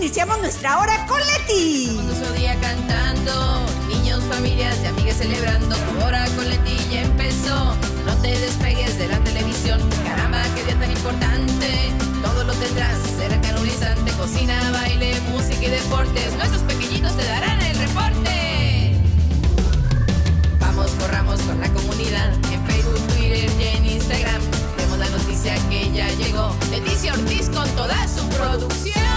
iniciamos nuestra hora con Leti. Todo su día cantando, niños, familias y amigas celebrando. Tu hora con Leti ya empezó. No te despegues de la televisión. Caramba, qué día tan importante. Todo lo tendrás, será canonizante. Cocina, baile, música y deportes. Nuestros pequeñitos te darán el reporte. Vamos, corramos con la comunidad. En Facebook, Twitter y en Instagram. Vemos la noticia que ya llegó. Leticia Ortiz con toda su producción.